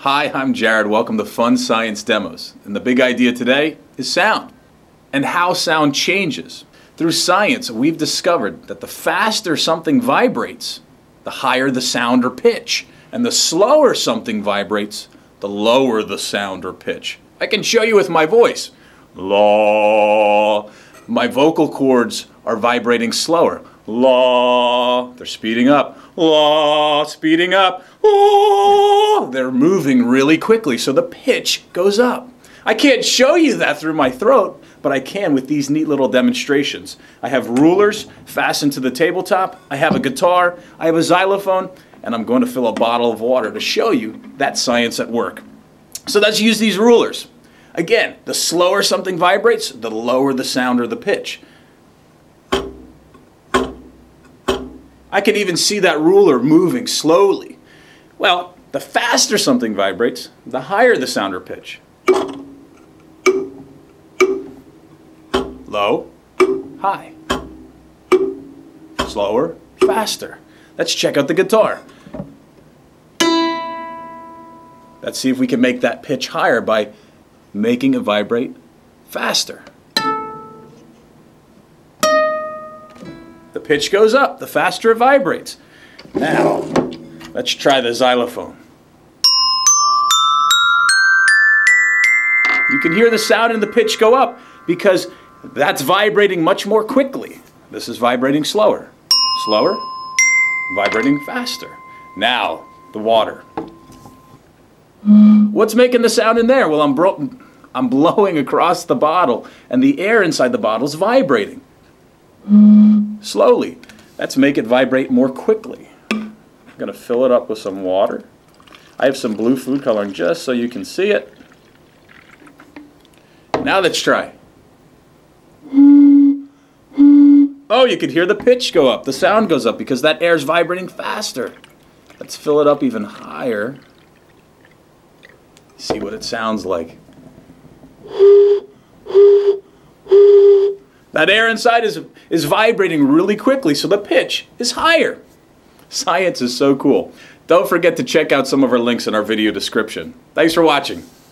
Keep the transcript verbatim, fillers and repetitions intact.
Hi, I'm Jared. Welcome to Fun Science Demos. And the big idea today is sound and how sound changes. Through science, we've discovered that the faster something vibrates, the higher the sound or pitch. And the slower something vibrates, the lower the sound or pitch. I can show you with my voice. La. My vocal cords are vibrating slower. La. They're speeding up. La. Speeding up. La. They're moving really quickly, so the pitch goes up. I can't show you that through my throat, but I can with these neat little demonstrations. I have rulers fastened to the tabletop. I have a guitar. I have a xylophone. And I'm going to fill a bottle of water to show you that science at work. So let's use these rulers. Again, the slower something vibrates, the lower the sound or the pitch. I can even see that ruler moving slowly. Well, the faster something vibrates, the higher the sound or pitch. Low, high. Slower, faster. Let's check out the guitar. Let's see if we can make that pitch higher by making it vibrate faster. The pitch goes up, the faster it vibrates. Now, let's try the xylophone. You can hear the sound and the pitch go up because that's vibrating much more quickly. This is vibrating slower. Slower, vibrating faster. Now, the water. What's making the sound in there? Well, I'm, bro I'm blowing across the bottle, and the air inside the bottle is vibrating. Slowly. Let's make it vibrate more quickly. I'm going to fill it up with some water. I have some blue food coloring just so you can see it. Now let's try. Oh, you can hear the pitch go up. The sound goes up because that air is vibrating faster. Let's fill it up even higher. See what it sounds like. That air inside is, is vibrating really quickly, so the pitch is higher. Science is so cool. Don't forget to check out some of our links in our video description. Thanks for watching.